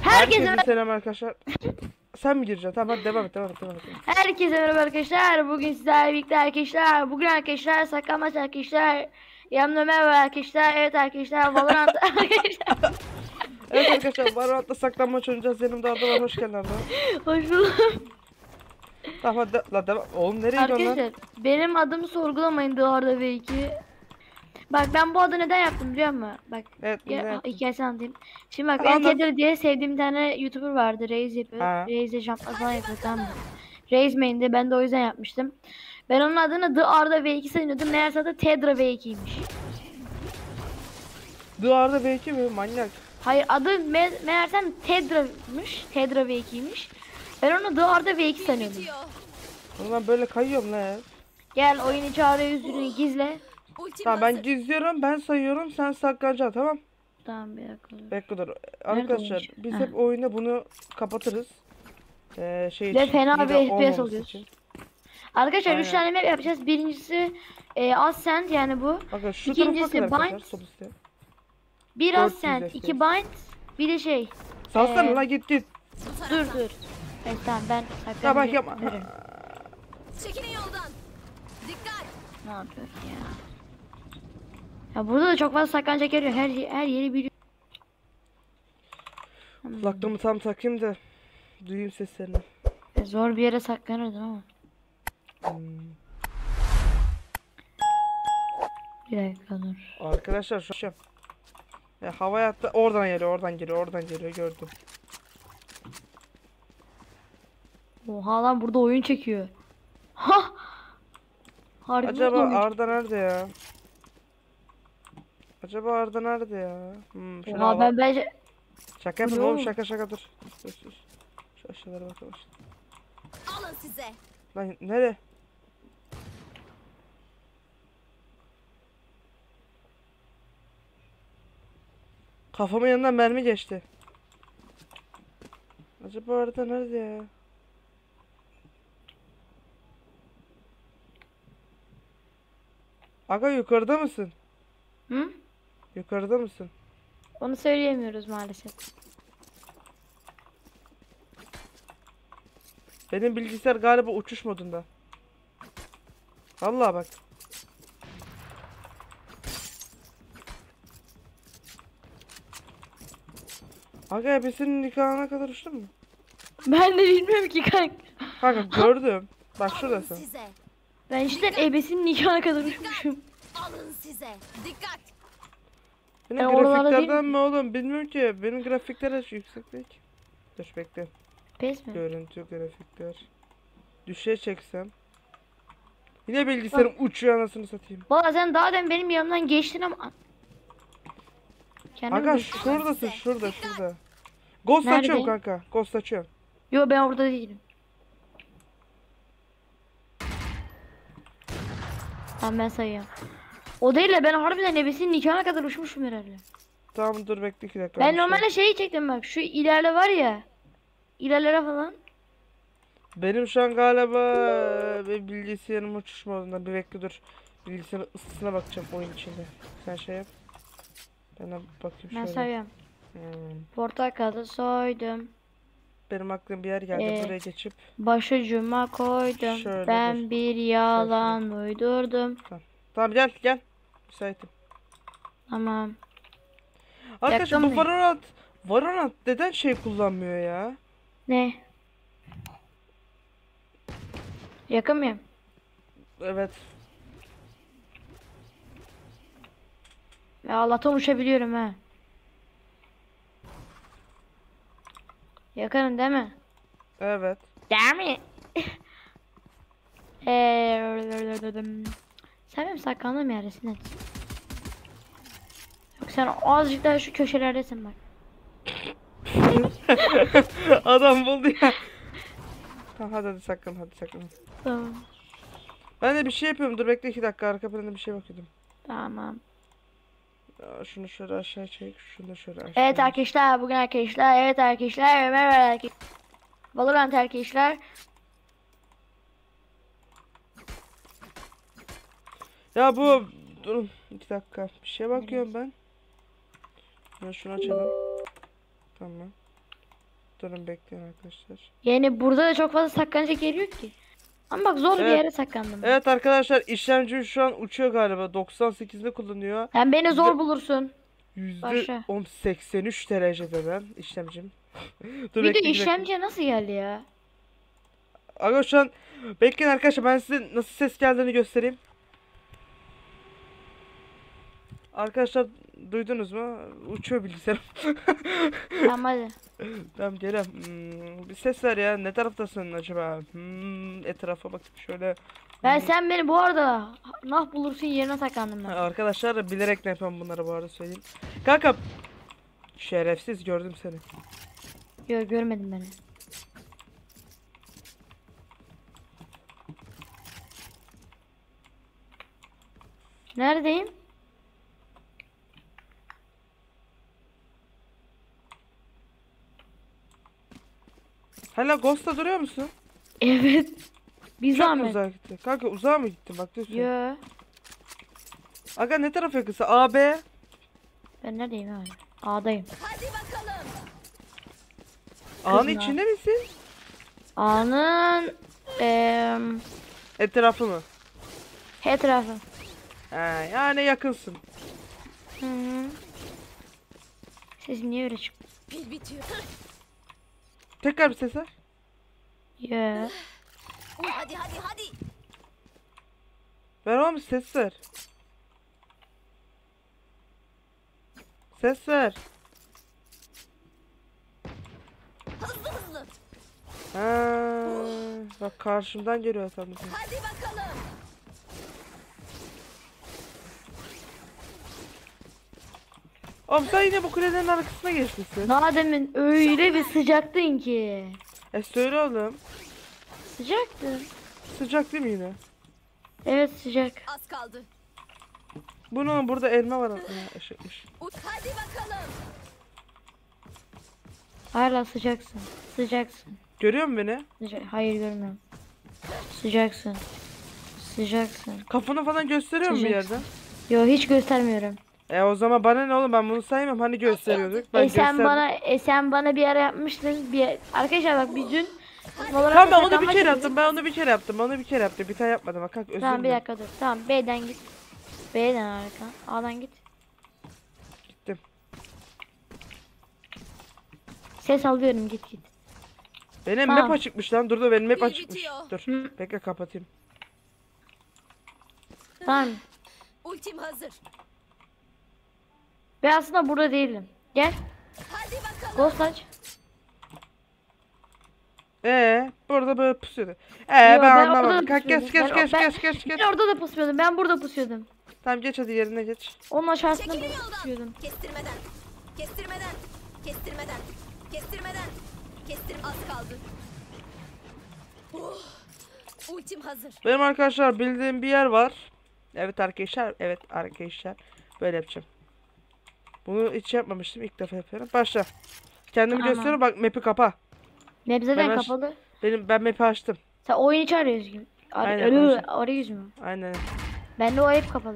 Herkese selam arkadaşlar. Sen mi gireceksin? Tamam hadi devam et. Herkese merhaba arkadaşlar. Bugün sizlerle birlikte arkadaşlar. Bugün arkadaşlar saklanmaç arkadaşlar. Yanımda merhaba arkadaşlar. Evet arkadaşlar. Valorant arkadaşlar. Evet arkadaşlar Valorant'ta saklanmaç oynayacağız. Yanımda Arda var. Hoş geldin Arda. Hoş bulduk. Tamam hadi la devam. Oğlum nereye gidiyorsun lan? Arkadaşlar benim adımı sorgulamayın Doğar'da belki. Bak ben bu adı neden yaptım biliyor musun? Bak Evet, hikayesini anlatayım. Şimdi bak Anlat. Enkedir diye sevdiğim bir tane YouTuber vardı. Reis yapıyor. Ha. Reis'e jumpla falan yapıyor, tamam mı? Reis main'de, ben de o yüzden yapmıştım. Ben onun adını The Arda V2 sanıyordum. Meğerse adı Tedra V2'ymiş. Duvarda belki mi? Manyak. Hayır, adı meğersem Tedra'mış. Tedra V2'ymiş. Ben onu The Arda V2 sanıyordum. Oğlum ben böyle kayıyorum la. Gel oyun içi arayüzünü gizle. Tamam ben gizliyorum, ben sayıyorum, sen saklanacaksın, tamam? Tamam, bir dakika. Bekle dur. Arkadaşlar oyuncu? biz Ha. hep oyunda bunu kapatırız. Şey Ve için, fena hile bir FPS olmaması oluyor. için. Arkadaşlar 3 Aynen. tane map yapacağız. Birincisi Ascent, yani bu. Bakın şu İkincisi tarafa kadar Bind. sol üstte. Bir 400 Ascent, FPS. 2 Bind, bir de şey. Salsana la git. Dur. Evet tamam, ben Ya bak yapma. Çekilin yoldan. Dikkat. Ne yapıyor ya? Ya burada da çok fazla saklanacak yer yok. Her yeri biliyor. Kulaklığımı tam takayım da duyayım seslerini. Zor bir yere saklanırdım ama. Bir dakika dur. Arkadaşlar şu an. Ya havaya attı. Oradan geliyor gördüm. Oha lan, burada oyun çekiyor. Ha! Harbi Acaba oyun. Arda nerede ya? Şöyle Oha, ben bence Şaka Bu ne yapın oğlum, oğlum? şaka dur. Dur. Şu aşağılara bakalım. Alın size. Lan nereye? Kafamın yanından mermi geçti. Acaba Arda nerede ya? Aga yukarıda mısın? Hı? Yukarıda mısın? Onu söyleyemiyoruz maalesef. Benim bilgisayar galiba uçuş modunda. Vallahi bak. Aga ebesinin nikahına kadar uçtun mu? Ben de bilmiyorum ki kanka. Kanka gördüm. Bak Alın şuradasın. size. Ben işte ebesinin nikahına kadar uçmuşum. Alın size. Dikkat. Benim oralarda değil grafiklerden mi oğlum? Bilmiyorum ki. Benim grafikler hiç yüksek değil ki. Dur bekle. Pes mi? Görüntü, grafikler. Düşe çeksem. Yine bilgisayarım uçuyor, anasını satayım. Valla sen daha demin benim yanımdan geçtin ama. Kendimi Aga düşün. şuradasın, şurada. Ghost Nerede? açıyorum kanka. Ghost açıyorum. Yo, ben orada değilim. Tamam, ben sayıyorum. O değil de ben harbiden ebesinin nikahına kadar uçmuşum herhalde. Tamam dur bekle 2 dakika. Ben normalde şeyi çektim bak. Şu ilerle var ya. İlerlere falan. Benim şu an galiba bir bilgisayarım uçuş modunda. Bir bekle dur. Bilgisayarın ısısına bakacağım oyun içinde. Sen şey yap. Ben de bakayım Ben şöyle. sayıyorum. Hmm. Portakalı soydum. Benim aklım bir yer geldi, buraya geçip. Başucuma koydum. Şöyle Ben dur. bir yalan uydurdum. Tamam gel. Müsaitim. Tamam. Arkadaşlar Yaktın bu mı? Valorant neden şey kullanmıyor ya? Ne? Yakın mıyım? Evet. Ya Allah'tan uçabiliyorum ha. Yakınım değil mi? Evet. Değil mi? Sen benim saklandığım yerdesin, hadi. Yok, sen azıcık daha şu köşelerdesin bak. Adam buldu ya. Tamam hadi saklan. Tamam. Ben de bir şey yapıyorum. Dur bekle 2 dakika, arka planda bir şey bakıyordum. Tamam. Ya, şunu şöyle aşağı çek. Şunu da şöyle aşağı. Evet arkadaşlar, bugün arkadaşlar, evet arkadaşlar, merhaba arkadaşlar. Valorant arkadaşlar. Ya bu durun 2 dakika. Bir şey bakıyorum ben. Ya şunu açalım. Tamam. Durun bekleyin arkadaşlar. Yani burada da çok fazla saklanacak yer yok ki. Ama bak zor bir Evet. yere saklandım. ben. Evet arkadaşlar işlemci şu an uçuyor galiba. 98'de kullanıyor. Sen beni zor Ve- bulursun. Yüzde Başla. 83 derecede ben işlemcim. Dur Video bekle, bir dakika. işlemciye nasıl geldi ya? Aga şu an bekleyin arkadaşlar, ben size nasıl ses geldiğini göstereyim. Arkadaşlar duydunuz mu? Uçuyor bilgisayarım. Tamam hadi. Tamam geliyorum. Bir ses ver ya. Ne taraftasın acaba? Etrafa bakıp şöyle. Sen beni bu arada nah bulursun yerine saklandım ben. Arkadaşlar bilerek ne yapıyorum bunları bu arada söyleyeyim. Kanka. Şerefsiz, gördüm seni. Yok görmedim beni. Neredeyim? Hala Ghost'ta duruyor musun? Evet. Bir Çok mu zahmet. uzağa gitti? Kanka uzağa mı gittin? Bak diyorsun. Yo. Aga ne taraf yakınsa? A, B. Ben neredeyim abi? A'dayım. Hadi bakalım. A'nın Kızma. içinde misin? A'nın Etrafı mı? etrafı. He, yani yakınsın. Hı hı. Sesim niye öyle çıktı? Pil bitiyor. Tekrar bir ses ver. Yo. Hadi hadi hadi. Ver oğlum, ses ver. Ses ver. Hızlı hızlı. Ha, bak karşımdan geliyor sanırım. Hadi bakalım. Oğlum sen yine bu kulelerin arkasına geçmişsin. Daha demin öyle bir sıcaktın ki. Söyle oğlum. Sıcaktı. Sıcak değil mi yine? Evet sıcak. Az kaldı. Bunun burada elma var. Ha, ışıkmış. Hadi bakalım. Hala sıcaksın. Sıcaksın. Görüyor musun beni? Hayır görmüyorum. Sıcaksın. Sıcaksın. Kafanı falan gösteriyor mu bir Sıcaksın. yerden? Yo hiç göstermiyorum. O zaman bana ne oğlum, ben bunu saymam, hani gösteriyorduk. Ben Sen bana bir ara yapmıştın. Arkadaşlar bak biz dün Valorant'ta Tamam, ben onu bir saklanmaç kere yapıyorduk. yaptım. Ben onu bir kere yaptım. Onu bir kere yaptım. Bir tane yapmadım. Bak kanka, özür Tamam bir dilerim. dakika dur. Tamam B'den git. B'den arka. A'dan git. Gittim. Ses alıyorum git git. Benim Tamam. map açıkmış lan. Dur benim map Pil açıkmış. bitiyor. Dur. Hı. Bekle kapatayım. Tamam. Ultim hazır. Ben aslında burada değilim. Gel. Hadi bakalım. Ghost aç. Burada böyle pusuyordu. Yo, Ben ben orada anlamadım. da Kalk geç pusuyordum. geç Ben- geç geç geç geç. Ben orada da pusuyordum. Ben burada pusuyordum. Tamam geç hadi, yerine geç. Onun aşağısında Çekilin yoldan. pusuyordum. Kestirmeden. Kestirmeden. Kestirmeden. Kestirmeden. Az kaldı. Ultim hazır. Benim arkadaşlar bildiğim bir yer var. Evet arkadaşlar. Evet arkadaşlar. Böyle yapacağım. Bunu hiç yapmamıştım. İlk defa yapıyorum. Başla. Kendimi Tamam. gösteriyorum. Bak map'i kapa. Map zaten Ben kapalı. Ben map'i açtım. Sen oyun içi arıyorsun. Aynen, oyun içi. Arayüz mü? Aynen. Bende o hep kapalı.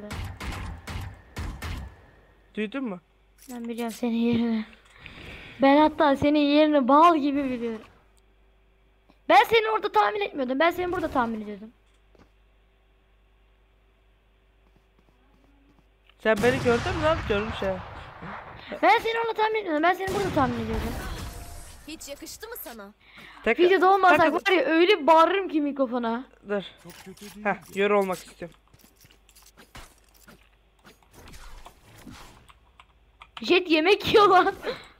Duydun mu? Ben biliyorum senin yerini. Ben hatta senin yerini bal gibi biliyorum. Ben seni orada tahmin etmiyordum. Ben seni burada tahmin ediyordum. Sen beni gördün mü lan? Görmüş ya. Ben seni orada tahmin etmiyordum. Ben seni burada tahmin ediyordum. Hiç yakıştı mı sana? Tek Videoda olmasak Kanka- var ya öyle bir bağırırım ki mikrofona. Dur. Yürü olmak istiyorum. Jet yemek yiyor lan.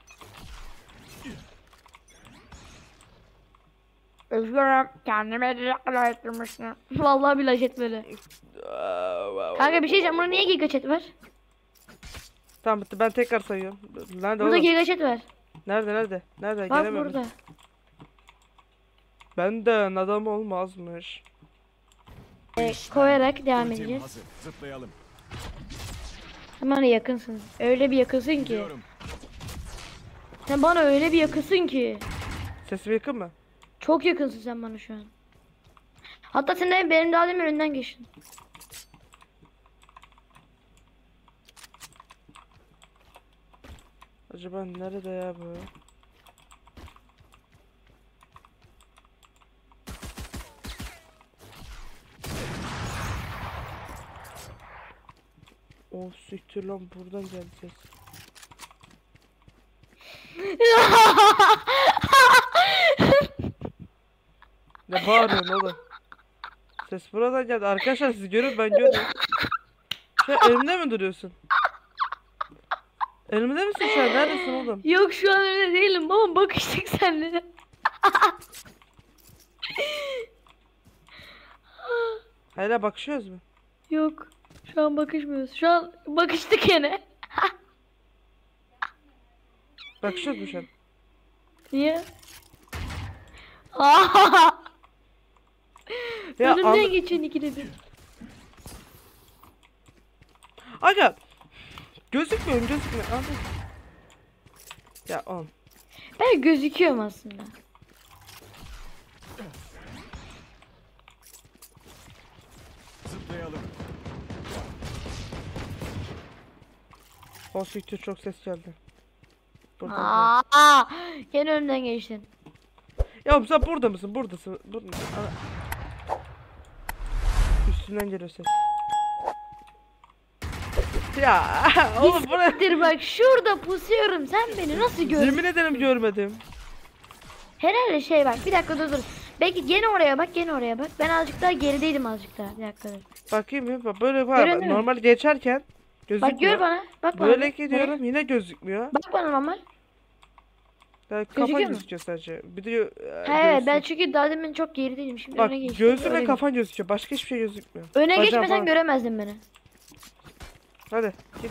Özgürüm kendime direktler ettirmiştim. Vallahi billahi jet böyle. Kanka bir şey diyeceğim, buna niye giga chat var? Tamam bitti, ben tekrar sayıyorum. Nerede Burada oğlum? giga chat var. Nerede? Bak Gelemiyorum. burada. Benden adam olmazmış. Koyarak devam edeceğiz. Hazır. Zıplayalım. Sen bana yakınsın. Öyle bir yakınsın ki. Diyorum. Sen bana öyle bir yakınsın ki. Sesim yakın mı? Çok yakınsın sen bana şu an. Hatta sen de benim daha demin önünden geçtin. Acaba nerede ya bu? Oh siktir lan, buradan geldi ses. Ne bağırıyorsun oğlum? Ses buradan geldi. Arkadaşlar siz görün, ben görüyorum. Şu an elimde mi duruyorsun? Elimde misin şu an? Neredesin oğlum? Yok şu an öyle değilim baba, bakıştık seninle. Hala bakışıyoruz mu? Yok şu an bakışmıyoruz. Şu an bakıştık yine. Bakışıyoruz mu şu an? Niye? Aa! Ya Önümden geçen ikide bir. Aga! Gözükmüyor. Anladın? Ya oğlum. Ben gözüküyorum aslında. Zıplayalım. O siktir, çok ses geldi. Buradan Aa! Gene önümden geçtin. Ya oğlum sen burada mısın? Buradasın. Burada mısın? Üstünden geliyor ses. Ya oğlum buraya... Siktir bak, şurada pusuyorum, sen beni nasıl gördün? Yemin ederim görmedim. Herhalde şey bak, bir dakika dur. Belki gene oraya bak, gene oraya bak. Ben azıcık daha gerideydim, azıcık daha. Bir dakika dur. Bakayım ya, bak böyle var. Görünüyor. Normal geçerken gözükmüyor. Bak gör bana. Bak bana. Böyle bir. gidiyorum, yine gözükmüyor. Bak bana normal. Yani Gözüküyor kafan mu? gözüküyor sadece. Bir de He, ben çünkü daha demin çok gerideydim, şimdi bak öne geçtim. gözün ve Öyle kafan gözüküyor. Başka hiçbir şey gözükmüyor. Öne Bacağım geçmesen falan. göremezdin beni. Hadi git.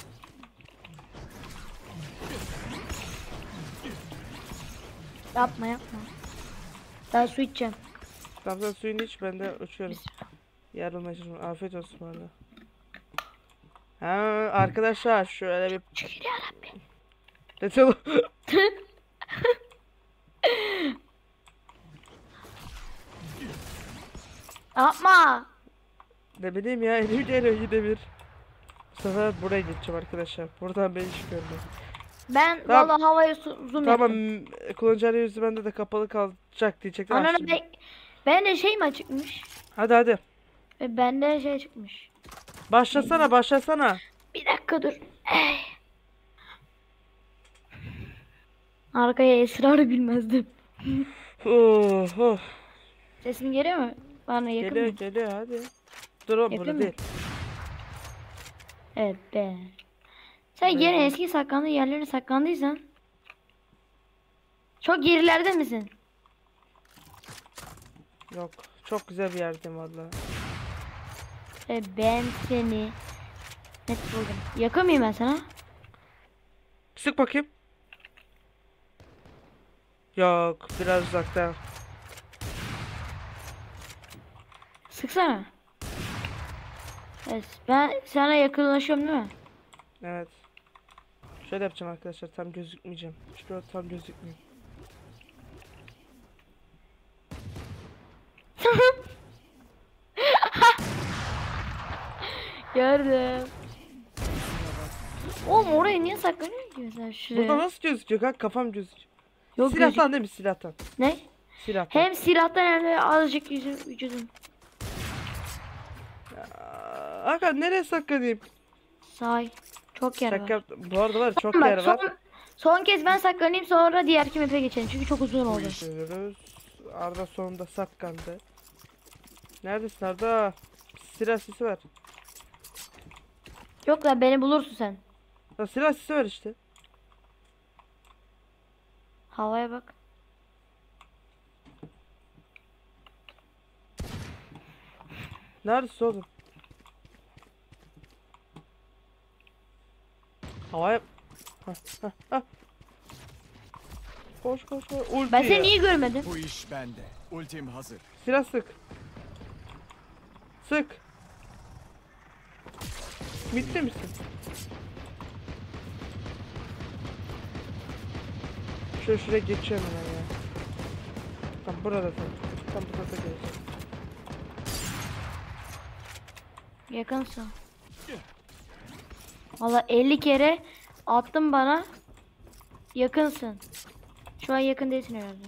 Yapma yapma. Daha su içeceğim. Tamam sen suyunu iç, ben de uçuyorum. Yarınlaşırım. Afiyet olsun bana. Ha arkadaşlar şöyle bir... Şükür yarabbim. Let's go. Yapma. Ne bileyim ya, elim geliyor yine bir. Bu sefer buraya geçeceğim arkadaşlar. Buradan beni hiç görmüyor. Ben Tamam. vallahi havaya zoom Tamam, yaptım. kullanıcı arayüzü bende de kapalı kalacak diyecektim. Ananı Açtım. ben de şey mi çıkmış? Hadi. Bende şey çıkmış. Başlasana. Bir dakika dur. Arkaya esrar bilmezdim. Oh. Sesim geliyor mu? Bana yakın mı? Geliyor hadi. Dur oğlum, Yakın burada mı? değil. Evet be. Sen Evet. gene eski saklandığı yerlerine saklandıysan. Çok gerilerde misin? Yok. Çok güzel bir yerdeyim valla. Ben seni net buldum. Yakın mıyım ben sana? Sık bakayım. Yok, biraz uzakta. Sıksana. Evet, ben sana yakınlaşıyorum değil mi? Evet. Şöyle yapacağım arkadaşlar, tam gözükmeyeceğim. Şurada tam gözükmüyor. Gördüm. Oğlum oraya niye saklanıyorsun ki mesela şuraya? Burada nasıl gözüküyor kanka? Kafam gözüküyor. Yok, Silahtan değil mi, silahtan? Ne? Silahtan. Hem silahtan hem de azıcık vücudum. Aga nereye saklanayım? Say. Çok yer var. Şaka, bu arada var çok Tamam, yer bak, var. son kez ben saklanayım, sonra diğer kim map'e geçelim çünkü çok uzun oldu. Görüyoruz. Arda sonunda saklandı. Neredesin Arda? Silah sesi var. Yok lan, beni bulursun sen. Ya silah sesi var işte. Havaya bak. Neredesin oğlum? Havaya... Hah. Koş. Ulti Ben ya. seni niye görmedim? Bu iş bende. Ultim hazır. Silah sık. Sık. Bitti misin? Şuraya geçiyorum ben ya. Tam burada tam burada geleceğim. Yakınsın. Valla 50 kere attın bana. Yakınsın. Şu an yakın değilsin herhalde.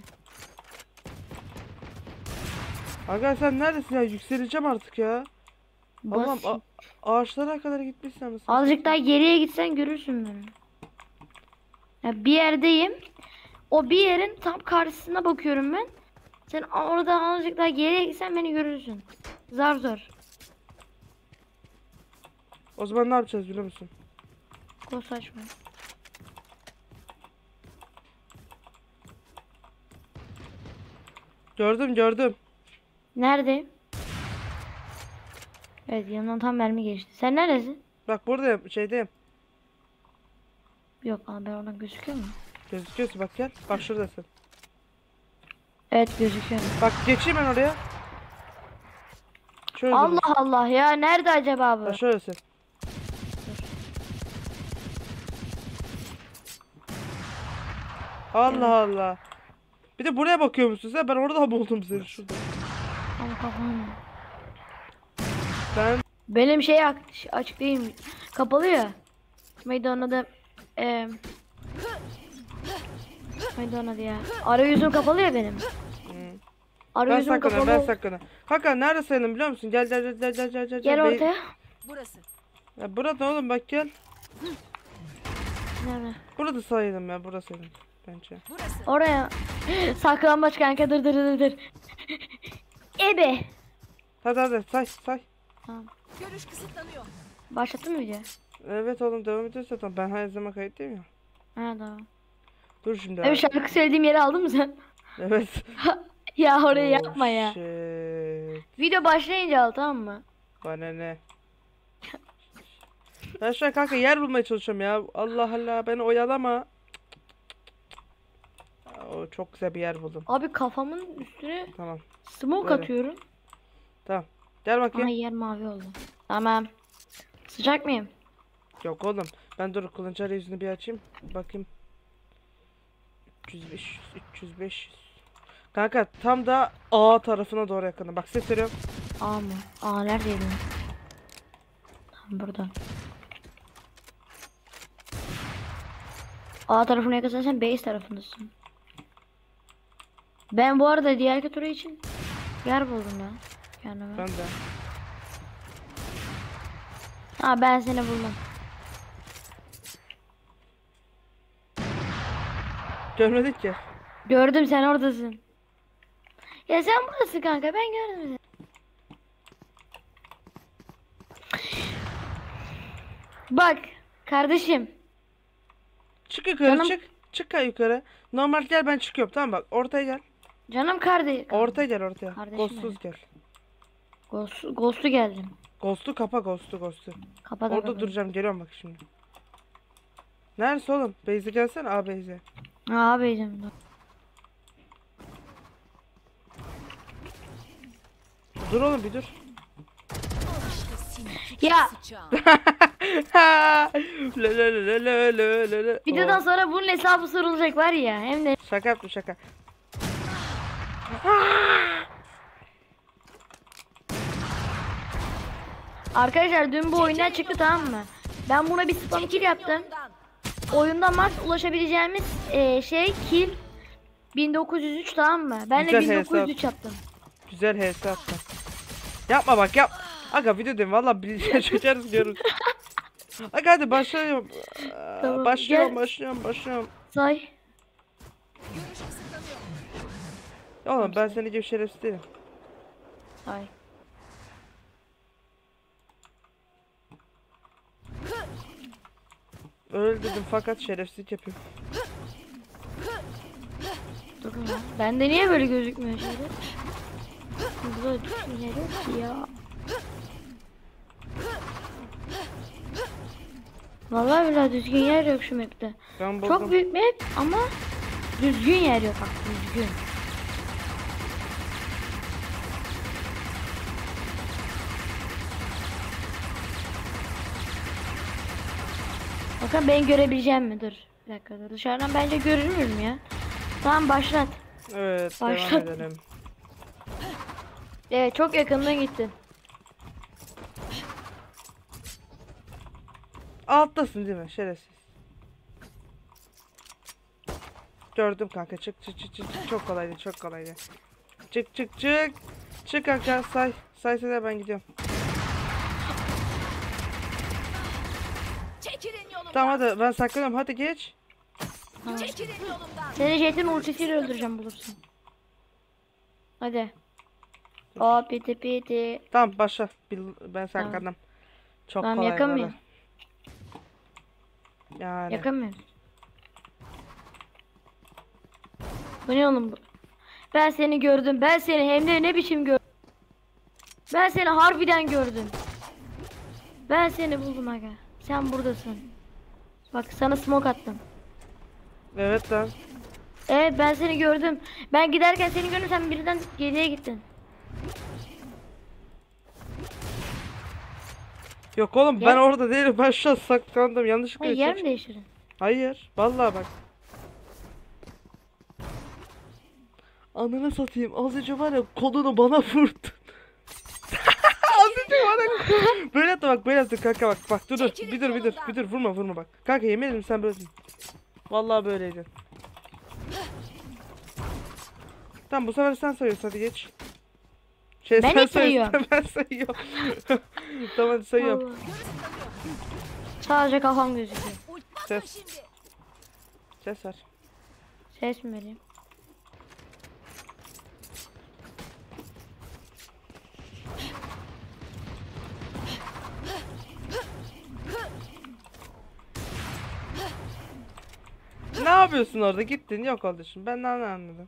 Aga sen neredesin ya? Yükseleceğim artık ya. Allah'ım. Bas. Ağaçlara kadar gitmişsin mısın? Azıcık daha geriye gitsen görürsün beni. Ya bir yerdeyim. O bir yerin tam karşısına bakıyorum ben. Sen orada azıcık daha geriye gitsen beni görürsün. Zar zor. O zaman ne yapacağız biliyor musun? O saçma. Gördüm. Nerede? Evet, yanından tam mermi geçti. Sen neredesin? Bak buradayım, şeydeyim. Yok ama ben oradan gözüküyor mu? Gözüküyorsun, bak gel. Bak şuradasın. Evet, gözüküyor. Bak geçeyim ben oraya. Şöyle Allah durun. Allah ya, nerede acaba bu? Bak şöylesin. Allah Allah. Bir de buraya bakıyor musun sen? Ben orada buldum seni şurada. Ama kafam. Ben Benim şey açık değil mi? Kapalı ya. Neydi onun adı? Neydi onun adı ya? Arayüzüm kapalı ya benim. ben Arayüzüm saklanıyorum, kapalı. ben saklanıyorum. Hakan nerede sayalım biliyor musun? Gel. Gel ortaya. Burası. Ya burada oğlum bak gel. Nerede? Burada sayalım ya, burada sayalım. Bence. Burası. Oraya. Saklambaç kanka, dır. Ebe. Hadi say. Tamam. Görüş kısıtlanıyor. Başlattın mı video? Evet oğlum devam ediyoruz zaten. Ben her zaman kayıttayım ya. Ha, tamam. Dur şimdi. Evet, şarkı söylediğim yeri aldın mı sen? Evet. Ya orayı Oh, yapma ya. shit. Video başlayınca al, tamam mı? Bana ne? Ben şu an kanka yer bulmaya çalışıyorum ya. Allah Allah beni oyalama. O çok güzel bir yer buldum. Abi kafamın üstüne Tamam. smoke Böyle. atıyorum. Gel Ama bakayım. yer mavi oldu. Tamam. Sıcak mıyım? Yok oğlum. Ben dur kullanıcı arayüzünü bir açayım. Bakayım. 300 500. Kanka tam da A tarafına doğru yakınım. Bak ses veriyorum. A mı? A neredeydi? Tam burada. A tarafına yakınsan sen base tarafındasın. Ben bu arada diğer turu için yer buldum ya. Kendime. Ben de. Ha, ben seni buldum. Görmedik ki. Gördüm, sen oradasın. Ya sen buradasın kanka, ben gördüm seni. Bak kardeşim. Çık yukarı Canım- çık. Çık yukarı. Normal gel ben çıkıyorum. Tamam bak ortaya gel. Canım kardeşim. Ortaya gel ortaya. Kardeşim Ghostsuz gel. Ghost'u geldim. Ghost'u kapa ghost'u. Kapat Orada duracağım geliyorum bak şimdi. Neresi oğlum? Beyze gelsene A Beyze. Abicim. Dur oğlum bir dur. Ya Sıçağım. Le. videodan sonra bunun hesabı sorulacak var ya, hem de Şaka yaptım şaka. arkadaşlar dün bu oyundan çıktı, tamam mı? Ben buna bir spam kill yaptım. Oyunda max ulaşabileceğimiz kill 1903, tamam mı? Ben de Güzel 1903 yaptım. Güzel HS attın. Yapma bak yap. Aga video diyeyim valla bilgisayar çökeriz diyoruz. Aga hadi başlıyorum. Tamam, Başlıyorum. Say. Görüş kısıtlanıyor. Ya oğlum ben senin gibi şerefsiz değilim. Say. Öyle dedim fakat şerefsizlik yapıyorum. Dur lan. Bende niye böyle gözükmüyor şeyler? Burada düzgün yer yok ki ya. Vallahi billahi düzgün yer yok şu map'te. Ben buldum. Çok büyük map ama düzgün yer yok, bak düzgün. Bakın ben görebileceğim mi? Dur. Bir dakika dur. Dışarıdan bence görünür mü ya? Tamam, başlat. Evet Başlat. devam edelim. Evet, çok yakından gittin. Alttasın değil mi şerefsiz? Gördüm kanka çık. Çok kolaydı. Çık. Çık kanka say. Say ben gidiyorum. Çekilin yolumdan. Tamam hadi ben saklanıyorum, hadi geç. Çekilin yolumdan. Seni Jet'in ultisiyle öldüreceğim bulursun. Hadi. O piti piti. Tamam başla. Ben saklandım. Çok Tamam kolay yakın böyle. mıyım? Yani. Yakın mıyım? Bu ne oğlum bu? Ben seni gördüm. Ben seni hem de ne biçim gördüm. Ben seni harbiden gördüm. Ben seni buldum aga. Sen buradasın. Bak sana smoke attım. Evet lan. Evet ben seni gördüm. Ben giderken seni gördüm, sen birden geriye gittin. Yok oğlum ben Yer- orada değilim. Ben şu an saklandım. Yanlışlıkla Hayır, yer mi seç- değiştirdin? Hayır. Vallahi bak. Ananı satayım. Az önce var ya kolunu bana vurdun. Az önce bana böyle yaptı bak, böyle yaptı kanka bak. Bak dur dur. Çekilin Bir dur vurma bak. Kanka yemin ederim sen böylesin. Vallahi böyleydin. Tamam bu sefer sen sayıyorsun, hadi geç. Ben sen mi sayıyorsun, sayıyorum? ben sayıyorum. Tamam hadi sayıyorum. Allah. Sadece kafam gözüküyor. Ultmasın Ses. şimdi. Ses ver. Ses mi vereyim? Ne yapıyorsun orada? Gittin yok oldu şimdi. Ben ne anladım.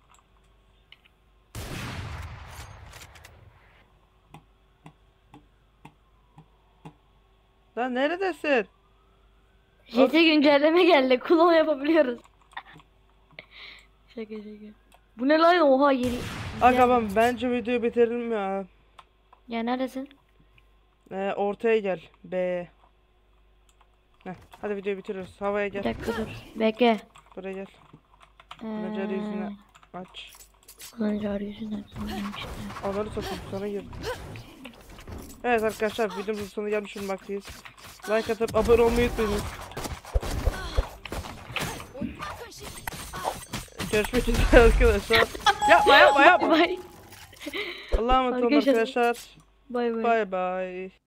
Lan neredesin? Jet'e güncelleme geldi. Klon yapabiliyoruz. Şaka şaka. Bu ne lan? Oha yeri. Aga ben bence videoyu bitirelim ya. Ya neredesin? Ortaya gel. B. Hadi videoyu bitiriyoruz. Havaya Bir gel. dakika dur. Bekle. Buraya gel. Kullanıcı arayüzünü aç. Kullanıcı arayüzünü Onları satayım sana gir. Evet arkadaşlar videomuzun sonuna gelmiş bulunmaktayız. Like atıp abone olmayı unutmayın. Ultmasın şimdi. Görüşmek üzere arkadaşlar. Yapma. Bay Allah'a emanet olun Arkadaşlar- arkadaşlar. bay. Bye bye.